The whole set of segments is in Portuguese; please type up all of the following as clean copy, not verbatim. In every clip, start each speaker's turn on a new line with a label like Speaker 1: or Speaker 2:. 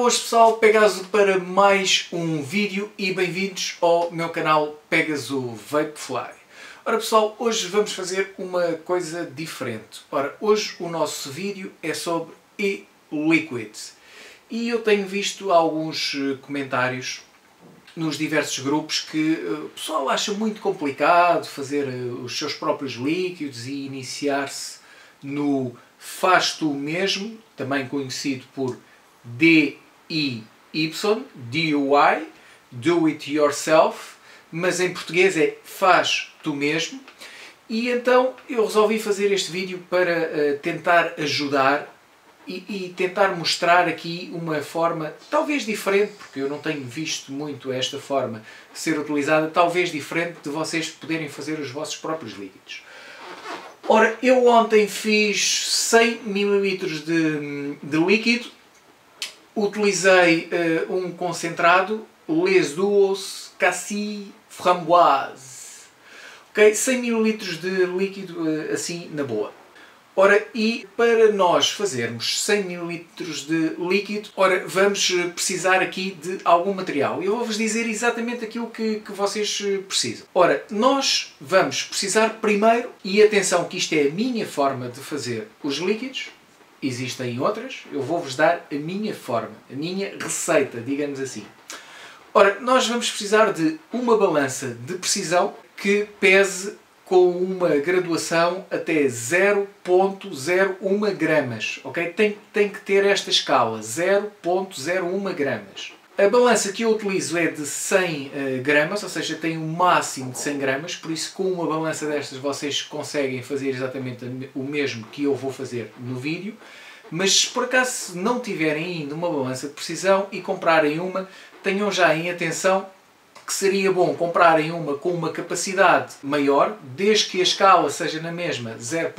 Speaker 1: boas pessoal, Pegaso para mais um vídeo e bem-vindos ao meu canal Pegaso Vapefly. Ora pessoal, hoje vamos fazer uma coisa diferente. Ora, hoje o nosso vídeo é sobre e-liquids e eu tenho visto alguns comentários nos diversos grupos que o pessoal acha muito complicado fazer os seus próprios líquidos e iniciar-se no faz tu mesmo, também conhecido por DIY, Do It Yourself, mas em português é faz tu mesmo. E então eu resolvi fazer este vídeo para tentar ajudar e tentar mostrar aqui uma forma talvez diferente, porque eu não tenho visto muito esta forma ser utilizada, talvez diferente de vocês poderem fazer os vossos próprios líquidos. Ora, eu ontem fiz 100 ml de líquido, utilizei um concentrado Les Duos Cassis Framboise, okay? 100 ml de líquido assim na boa. Ora, e para nós fazermos 100 ml de líquido, ora, vamos precisar aqui de algum material. Eu vou-vos dizer exatamente aquilo que vocês precisam. Ora, nós vamos precisar primeiro, e atenção que isto é a minha forma de fazer os líquidos, existem outras, eu vou-vos dar a minha forma, a minha receita, digamos assim. Ora, nós vamos precisar de uma balança de precisão que pese com uma graduação até 0,01 gramas, ok? Tem que ter esta escala, 0,01 gramas. A balança que eu utilizo é de 100 gramas, ou seja, tem um máximo de 100 gramas, por isso com uma balança destas vocês conseguem fazer exatamente o mesmo que eu vou fazer no vídeo. Mas se por acaso não tiverem ainda uma balança de precisão e comprarem uma, tenham já em atenção que seria bom comprarem uma com uma capacidade maior, desde que a escala seja na mesma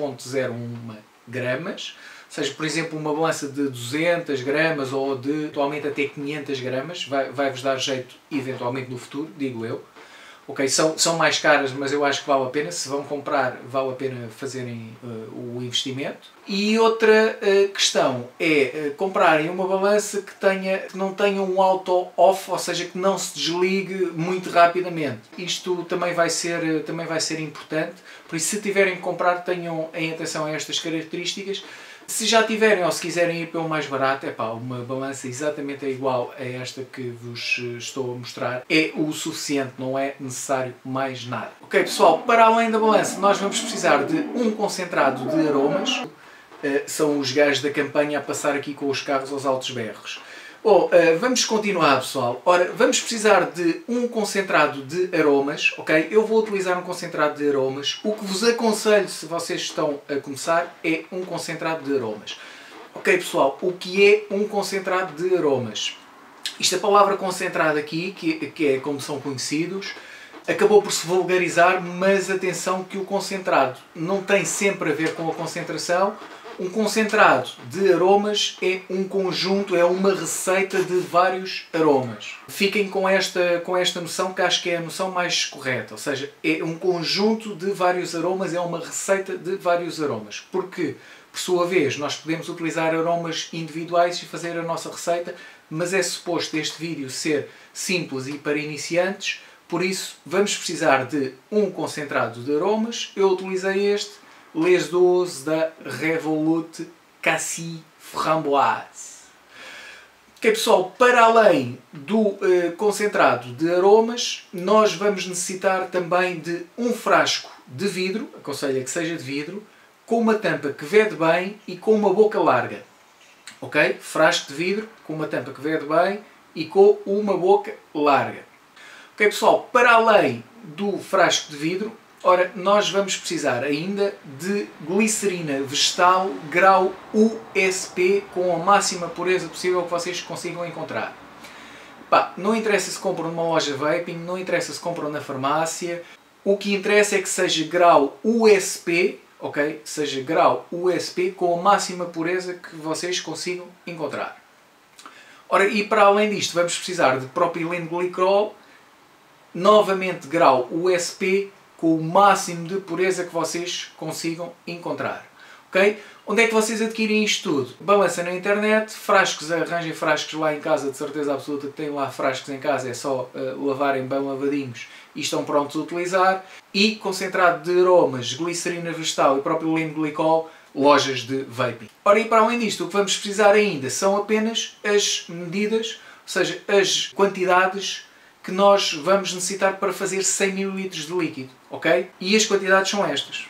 Speaker 1: 0,01 gramas, ou seja, por exemplo, uma balança de 200 gramas ou de atualmente até 500 gramas, vai-vos dar jeito eventualmente no futuro, digo eu. Ok, são mais caras, mas eu acho que vale a pena. Se vão comprar, vale a pena fazerem o investimento. E outra questão é comprarem uma balança que não tenha um auto-off, ou seja, que não se desligue muito rapidamente. Isto também vai ser importante, por isso se tiverem que comprar, tenham em atenção a estas características. Se já tiverem ou se quiserem ir pelo mais barato, uma balança exatamente igual a esta que vos estou a mostrar é o suficiente, não é necessário mais nada. Ok pessoal, para além da balança nós vamos precisar de um concentrado de aromas, são os gajos da campanha a passar aqui com os carros aos altos berros. Vamos continuar pessoal. Ora, vamos precisar de um concentrado de aromas, ok? Eu vou utilizar um concentrado de aromas. O que vos aconselho, se vocês estão a começar, é um concentrado de aromas. Ok pessoal, o que é um concentrado de aromas? Isto, a palavra concentrado aqui, que é como são conhecidos, acabou por se vulgarizar, mas atenção que o concentrado não tem sempre a ver com a concentração. Um concentrado de aromas é um conjunto, é uma receita de vários aromas. Fiquem com esta noção, que acho que é a noção mais correta. Ou seja, é um conjunto de vários aromas, é uma receita de vários aromas. Porque, por sua vez, nós podemos utilizar aromas individuais e fazer a nossa receita, mas é suposto este vídeo ser simples e para iniciantes, por isso vamos precisar de um concentrado de aromas. Eu utilizei este, Les Duos da Revolut Cassis Framboise. Ok pessoal, para além do concentrado de aromas, nós vamos necessitar também de um frasco de vidro, aconselho que seja de vidro, com uma tampa que vede bem e com uma boca larga. Ok? Frasco de vidro com uma tampa que vede bem e com uma boca larga. Ok pessoal, para além do frasco de vidro, ora, nós vamos precisar ainda de glicerina vegetal grau USP com a máxima pureza possível que vocês consigam encontrar. Não interessa se compram numa loja vaping, não interessa se compram na farmácia, o que interessa é que seja grau USP, ok? Seja grau USP com a máxima pureza que vocês consigam encontrar. Ora, e para além disto vamos precisar de propileno glicol, novamente grau USP, com o máximo de pureza que vocês consigam encontrar. ok? Onde é que vocês adquirem isto tudo? Balança na internet, frascos, arranjem frascos lá em casa, de certeza absoluta que têm lá frascos em casa, é só lavarem bem lavadinhos e estão prontos a utilizar. E concentrado de aromas, glicerina vegetal e próprio limoglicol, lojas de vaping. Ora, e para além disto, o que vamos precisar ainda são apenas as medidas, ou seja, as quantidades que nós vamos necessitar para fazer 100 ml de líquido, ok? E as quantidades são estas.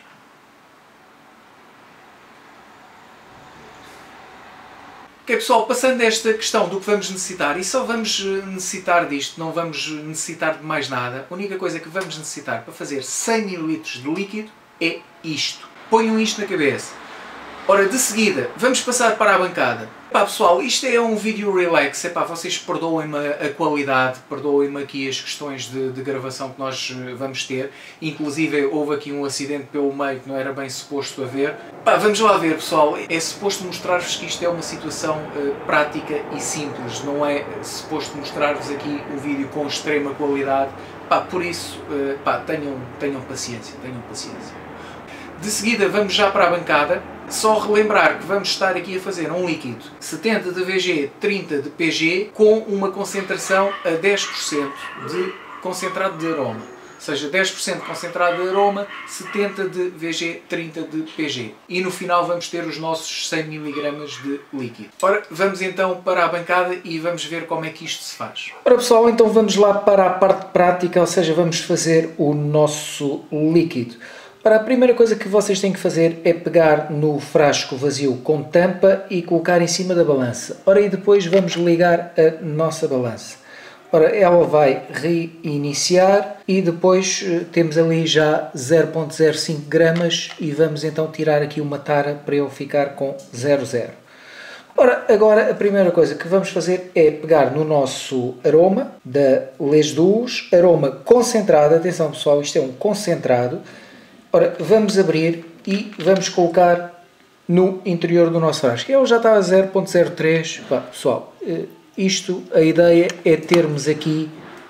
Speaker 1: Ok, pessoal, passando esta questão do que vamos necessitar, e só vamos necessitar disto, não vamos necessitar de mais nada, a única coisa que vamos necessitar para fazer 100 ml de líquido é isto. Ponham isto na cabeça. Ora, de seguida, vamos passar para a bancada. Epá, pessoal, isto é um vídeo relax. Epá, vocês perdoem-me a qualidade, perdoem-me aqui as questões de gravação que nós vamos ter. Inclusive, houve aqui um acidente pelo meio que não era bem suposto haver. Epá, vamos lá ver, pessoal. É suposto mostrar-vos que isto é uma situação prática e simples. Não é suposto mostrar-vos aqui um vídeo com extrema qualidade. Epá, por isso, epá, tenham paciência, tenham paciência. De seguida, vamos já para a bancada. Só relembrar que vamos estar aqui a fazer um líquido 70 de VG, 30 de PG, com uma concentração a 10% de concentrado de aroma. Ou seja, 10% concentrado de aroma, 70 de VG, 30 de PG. E no final vamos ter os nossos 100 mg de líquido. Ora, vamos então para a bancada e vamos ver como é que isto se faz. Ora pessoal, então vamos lá para a parte prática, ou seja, vamos fazer o nosso líquido. Ora, a primeira coisa que vocês têm que fazer é pegar no frasco vazio com tampa e colocar em cima da balança. Ora, e depois vamos ligar a nossa balança. Ora, ela vai reiniciar e depois temos ali já 0,05 gramas e vamos então tirar aqui uma tara para ele ficar com 0,0. Ora, agora a primeira coisa que vamos fazer é pegar no nosso aroma da Les Douce, aroma concentrado. Atenção pessoal, isto é um concentrado. Ora, vamos abrir e vamos colocar no interior do nosso frasco. Ele já está a 0,03. Pessoal, isto, a ideia é termos aqui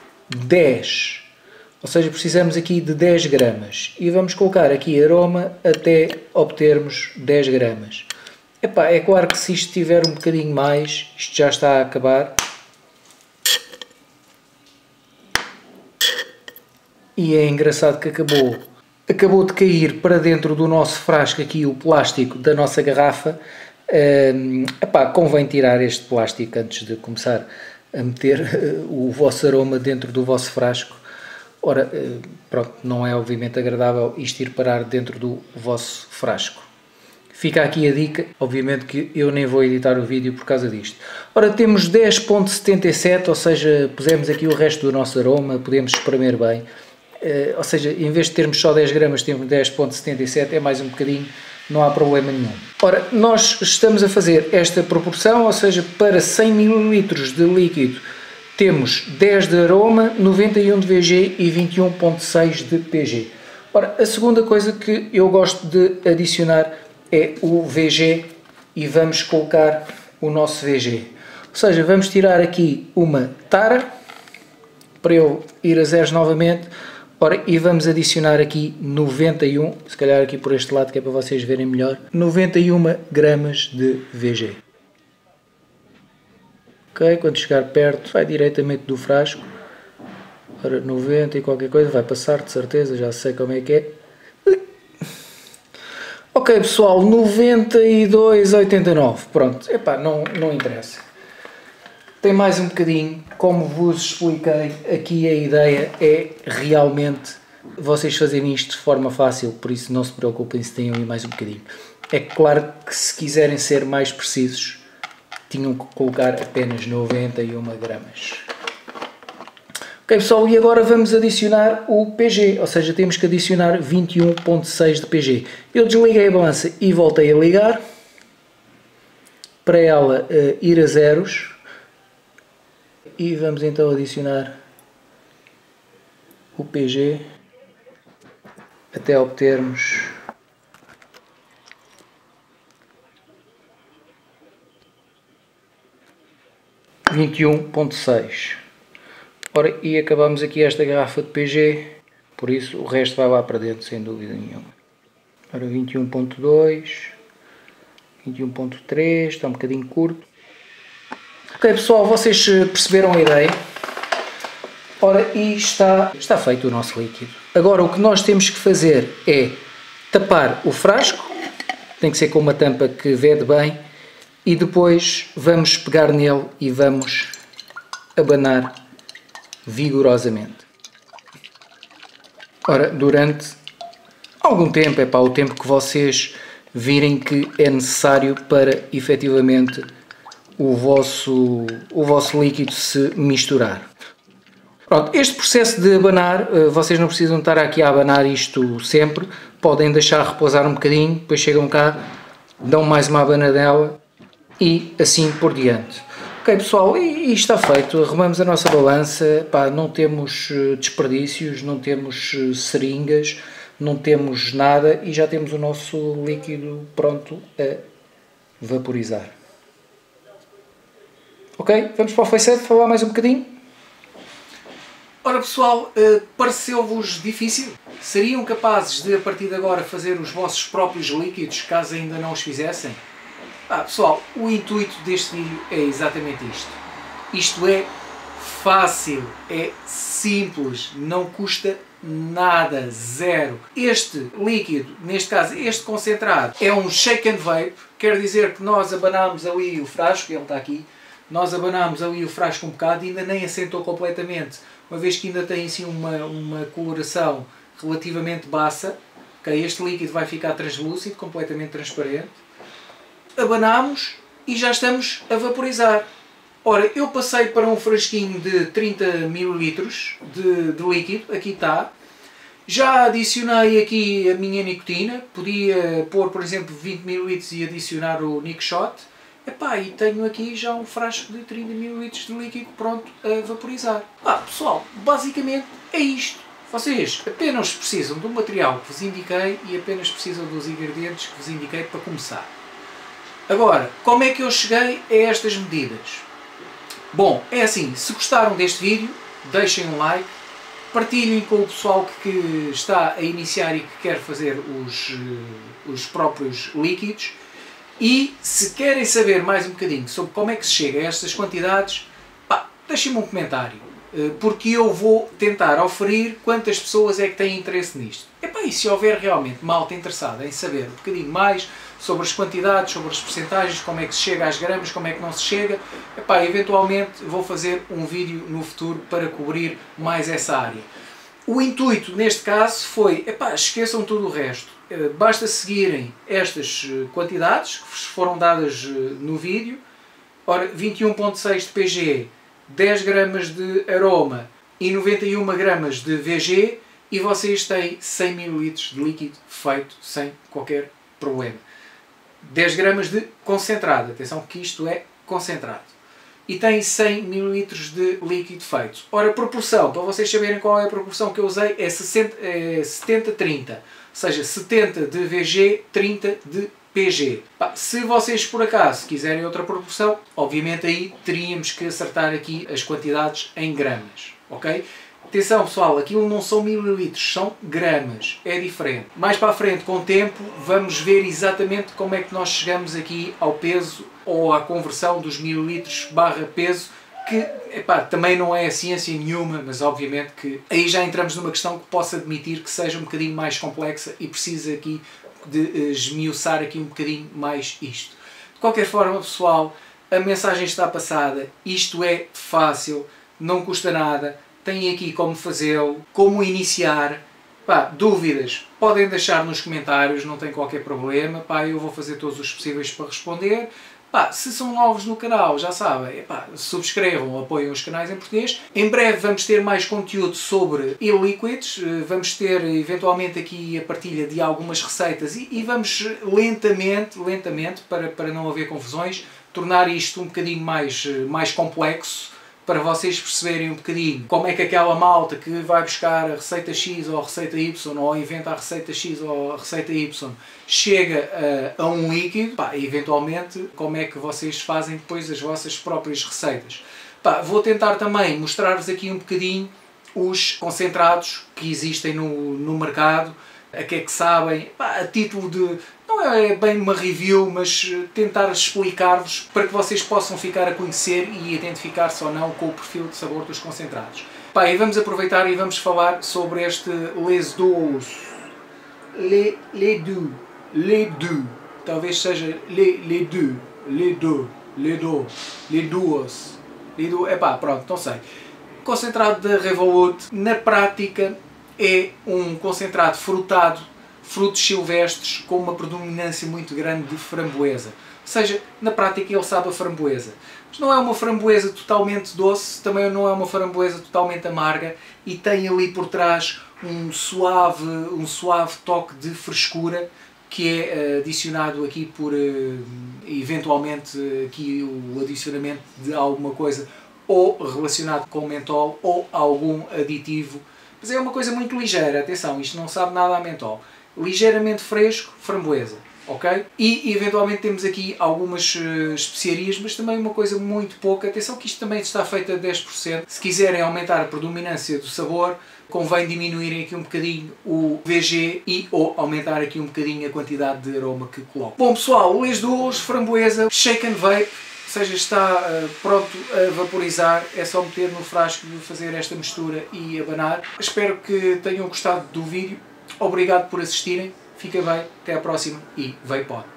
Speaker 1: 10. Ou seja, precisamos aqui de 10 gramas. E vamos colocar aqui aroma até obtermos 10 gramas. Epá, é claro que se isto tiver um bocadinho mais, isto já está a acabar. E é engraçado que acabou de cair para dentro do nosso frasco aqui o plástico da nossa garrafa. Epá, convém tirar este plástico antes de começar a meter o vosso aroma dentro do vosso frasco. Ora, pronto, não é obviamente agradável isto ir parar dentro do vosso frasco. Fica aqui a dica, obviamente que eu nem vou editar o vídeo por causa disto. Ora, temos 10,77, ou seja, pusemos aqui o resto do nosso aroma, podemos espremer bem. Ou seja, em vez de termos só 10 gramas, temos 10,77, é mais um bocadinho, não há problema nenhum. Ora, nós estamos a fazer esta proporção, ou seja, para 100 ml de líquido temos 10 de aroma, 91 de VG e 21,6 de PG. Ora, a segunda coisa que eu gosto de adicionar é o VG e vamos colocar o nosso VG. Ou seja, vamos tirar aqui uma tara para eu ir a zeros novamente. Ora, e vamos adicionar aqui 91, se calhar aqui por este lado que é para vocês verem melhor, 91 gramas de VG. Ok, quando chegar perto vai diretamente do frasco. Ora, 90 e qualquer coisa, vai passar de certeza, já sei como é que é. Ok pessoal, 92,89, pronto, epá, não interessa. Tem mais um bocadinho, como vos expliquei, aqui a ideia é realmente vocês fazerem isto de forma fácil, por isso não se preocupem se têm aí mais um bocadinho. É claro que se quiserem ser mais precisos, tinham que colocar apenas 91 gramas. Ok pessoal, e agora vamos adicionar o PG, ou seja, temos que adicionar 21,6 de PG. Eu desliguei a balança e voltei a ligar, para ela ir a zeros. E vamos então adicionar o PG até obtermos 21,6. Ora, e acabamos aqui esta garrafa de PG, por isso o resto vai lá para dentro sem dúvida nenhuma. Ora, 21,2, 21.3, está um bocadinho curto. Ok pessoal, vocês perceberam a ideia? Ora, e está feito o nosso líquido. Agora o que nós temos que fazer é tapar o frasco, tem que ser com uma tampa que vede bem, e depois vamos pegar nele e vamos abanar vigorosamente. Ora, durante algum tempo, o tempo que vocês virem que é necessário para efetivamente o vosso líquido se misturar. Pronto, este processo de abanar, vocês não precisam estar aqui a abanar isto sempre, podem deixar repousar um bocadinho, depois chegam cá, dão mais uma abanadela e assim por diante. Ok pessoal, e está feito, arrumamos a nossa balança, pá, não temos desperdícios, não temos seringas, não temos nada e já temos o nosso líquido pronto a vaporizar. Ok, vamos para o Faceit falar mais um bocadinho. Ora pessoal, pareceu-vos difícil? Seriam capazes de a partir de agora fazer os vossos próprios líquidos caso ainda não os fizessem? Pessoal, o intuito deste vídeo é exatamente isto. Isto é fácil, é simples, não custa nada, zero. Este líquido, neste caso este concentrado, é um shake and vape, quer dizer que nós abanámos ali o frasco, ele está aqui, nós abanámos ali o frasco um bocado e ainda nem assentou completamente, uma vez que ainda tem assim uma coloração relativamente baça. Okay, este líquido vai ficar translúcido, completamente transparente. Abanámos e já estamos a vaporizar. Ora, eu passei para um frasquinho de 30 ml de líquido, aqui está. Já adicionei aqui a minha nicotina, podia pôr por exemplo 20 ml e adicionar o NicShot. E tenho aqui já um frasco de 30 ml de líquido pronto a vaporizar. Pessoal, basicamente é isto. Vocês apenas precisam do material que vos indiquei e apenas precisam dos ingredientes que vos indiquei para começar. Agora, como é que eu cheguei a estas medidas? Bom, é assim, se gostaram deste vídeo, deixem um like, partilhem com o pessoal que está a iniciar e que quer fazer os próprios líquidos. E se querem saber mais um bocadinho sobre como é que se chega a estas quantidades, deixem-me um comentário, porque eu vou tentar oferir quantas pessoas é que têm interesse nisto. E se houver realmente malta interessada em saber um bocadinho mais sobre as quantidades, sobre as percentagens, como é que se chega às gramas, como é que não se chega, eventualmente vou fazer um vídeo no futuro para cobrir mais essa área. O intuito neste caso foi, esqueçam tudo o resto. Basta seguirem estas quantidades que vos foram dadas no vídeo. Ora, 21.6 de PG, 10 gramas de aroma e 91 gramas de VG e vocês têm 100 ml de líquido feito sem qualquer problema. 10 gramas de concentrado, atenção que isto é concentrado. E tem 100 ml de líquido feito. Ora, a proporção, para vocês saberem qual é a proporção que eu usei, é 70-30. Ou seja, 70 de VG, 30 de PG. Se vocês por acaso quiserem outra proporção, obviamente aí teríamos que acertar aqui as quantidades em gramas. Ok? Atenção pessoal, aquilo não são mililitros, são gramas, é diferente. Mais para a frente, com o tempo, vamos ver exatamente como é que nós chegamos aqui ao peso ou à conversão dos mililitros barra peso, que também não é ciência nenhuma, mas obviamente que aí já entramos numa questão que posso admitir que seja um bocadinho mais complexa e precisa aqui de esmiuçar aqui um bocadinho mais isto. De qualquer forma pessoal, a mensagem está passada, isto é fácil, não custa nada. Têm aqui como fazê-lo, como iniciar. Dúvidas podem deixar nos comentários, não tem qualquer problema. Eu vou fazer todos os possíveis para responder. Se são novos no canal, já sabem, subscrevam, apoiem os canais em português. Em breve vamos ter mais conteúdo sobre e-liquids, vamos ter eventualmente aqui a partilha de algumas receitas e vamos lentamente, para não haver confusões, tornar isto um bocadinho mais complexo, para vocês perceberem um bocadinho como é que aquela malta que vai buscar a receita X ou a receita Y, ou inventa a receita X ou a receita Y, chega a um líquido, eventualmente como é que vocês fazem depois as vossas próprias receitas. Vou tentar também mostrar-vos aqui um bocadinho os concentrados que existem no mercado, a que é que sabem, pá, a título de... não é bem uma review, mas tentar explicar-vos para que vocês possam ficar a conhecer e identificar-se ou não com o perfil de sabor dos concentrados. Pá, e vamos aproveitar e vamos falar sobre este Les Deux. Les Deux. Talvez seja Les Deux. Epá, pronto, não sei. Concentrado da Revolut, na prática, é um concentrado frutado, frutos silvestres, com uma predominância muito grande de framboesa. Ou seja, na prática ele sabe a framboesa. Mas não é uma framboesa totalmente doce, também não é uma framboesa totalmente amarga, e tem ali por trás um suave toque de frescura, que é adicionado aqui por, eventualmente, aqui o adicionamento de alguma coisa ou relacionado com mentol ou algum aditivo. Mas é uma coisa muito ligeira, atenção, isto não sabe nada a mentol. Ligeiramente fresco, framboesa, ok? E eventualmente temos aqui algumas especiarias, mas também uma coisa muito pouca. Atenção que isto também está feito a 10%. Se quiserem aumentar a predominância do sabor, convém diminuírem aqui um bocadinho o VG e ou aumentar aqui um bocadinho a quantidade de aroma que colocam. Bom pessoal, Les Deux, framboesa, shake and vape, ou seja, está pronto a vaporizar, é só meter no frasco, fazer esta mistura e abanar. Espero que tenham gostado do vídeo, obrigado por assistirem, fica bem, até à próxima e vape on!